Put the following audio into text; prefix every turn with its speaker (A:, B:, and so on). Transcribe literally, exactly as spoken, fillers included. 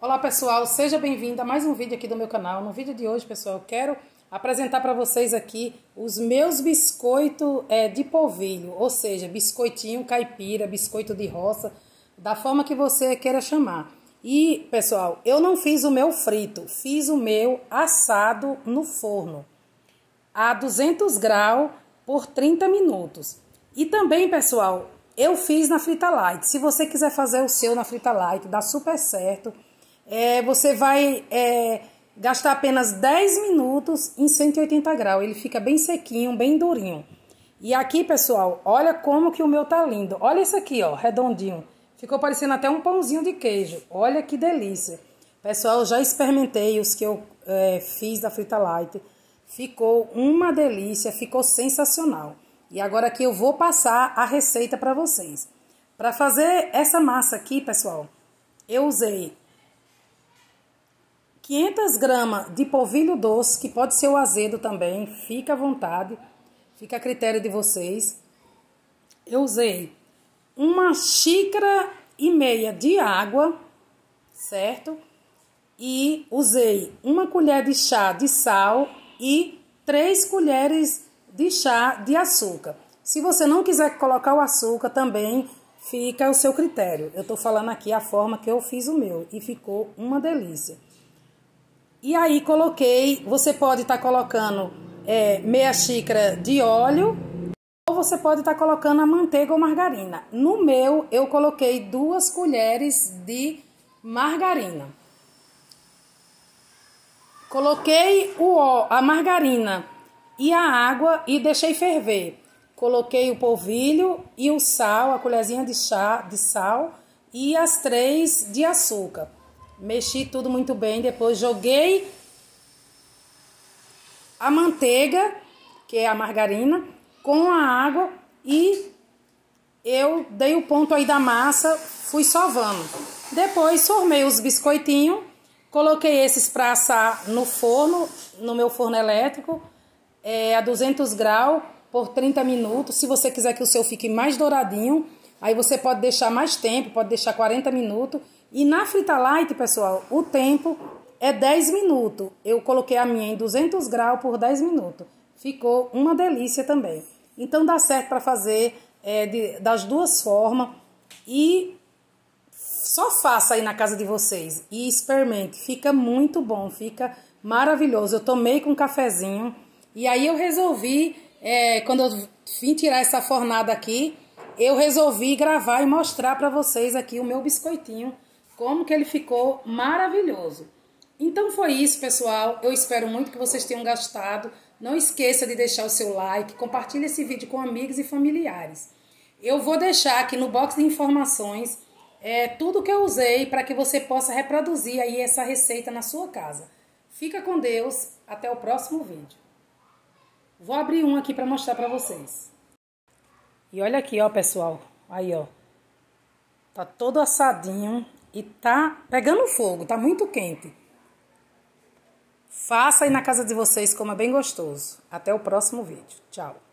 A: Olá pessoal, seja bem-vindo a mais um vídeo aqui do meu canal. No vídeo de hoje, pessoal, eu quero apresentar para vocês aqui os meus biscoitos é, de polvilho, ou seja, biscoitinho caipira, biscoito de roça, da forma que você queira chamar. E, pessoal, eu não fiz o meu frito, fiz o meu assado no forno, a duzentos graus por trinta minutos. E também, pessoal, eu fiz na Frita Light. Se você quiser fazer o seu na Frita Light, dá super certo. É, você vai é, gastar apenas dez minutos em cento e oitenta graus. Ele fica bem sequinho, bem durinho. E aqui, pessoal, olha como que o meu tá lindo. Olha isso aqui, ó, redondinho. Ficou parecendo até um pãozinho de queijo. Olha que delícia. Pessoal, eu já experimentei os que eu é, fiz da Frita Light. Ficou uma delícia, ficou sensacional. E agora aqui eu vou passar a receita para vocês. Para fazer essa massa aqui, pessoal, eu usei quinhentas gramas de polvilho doce, que pode ser o azedo também, fica à vontade, fica a critério de vocês. Eu usei uma xícara e meia de água, certo? E usei uma colher de chá de sal e três colheres de chá de açúcar. Se você não quiser colocar o açúcar, também fica ao seu critério. Eu tô falando aqui a forma que eu fiz o meu e ficou uma delícia. E aí coloquei, você pode estar tá colocando é, meia xícara de óleo ou você pode estar tá colocando a manteiga ou margarina. No meu, eu coloquei duas colheres de margarina. Coloquei o, a margarina e a água e deixei ferver. Coloquei o polvilho e o sal, a colherzinha de chá de sal e as três de açúcar. Mexi tudo muito bem, depois joguei a manteiga, que é a margarina, com a água e eu dei o ponto aí da massa, fui sovando. Depois formei os biscoitinhos, coloquei esses para assar no forno, no meu forno elétrico, é, a duzentos graus por trinta minutos. Se você quiser que o seu fique mais douradinho, aí você pode deixar mais tempo, pode deixar quarenta minutos. E na Frita Light, pessoal, o tempo é dez minutos. Eu coloquei a minha em duzentos graus por dez minutos. Ficou uma delícia também. Então dá certo para fazer é, de, das duas formas. E só faça aí na casa de vocês e experimente. Fica muito bom, fica maravilhoso. Eu tomei com um cafezinho. E aí eu resolvi, é, quando eu vim tirar essa fornada aqui, eu resolvi gravar e mostrar para vocês aqui o meu biscoitinho. Como que ele ficou maravilhoso. Então foi isso, pessoal. Eu espero muito que vocês tenham gostado. Não esqueça de deixar o seu like. Compartilhe esse vídeo com amigos e familiares. Eu vou deixar aqui no box de informações é, tudo que eu usei para que você possa reproduzir aí essa receita na sua casa. Fica com Deus. Até o próximo vídeo. Vou abrir um aqui para mostrar para vocês. E olha aqui, ó, pessoal. Aí, ó. Tá todo assadinho. E tá pegando fogo, tá muito quente. Faça aí na casa de vocês, como é bem gostoso. Até o próximo vídeo. Tchau.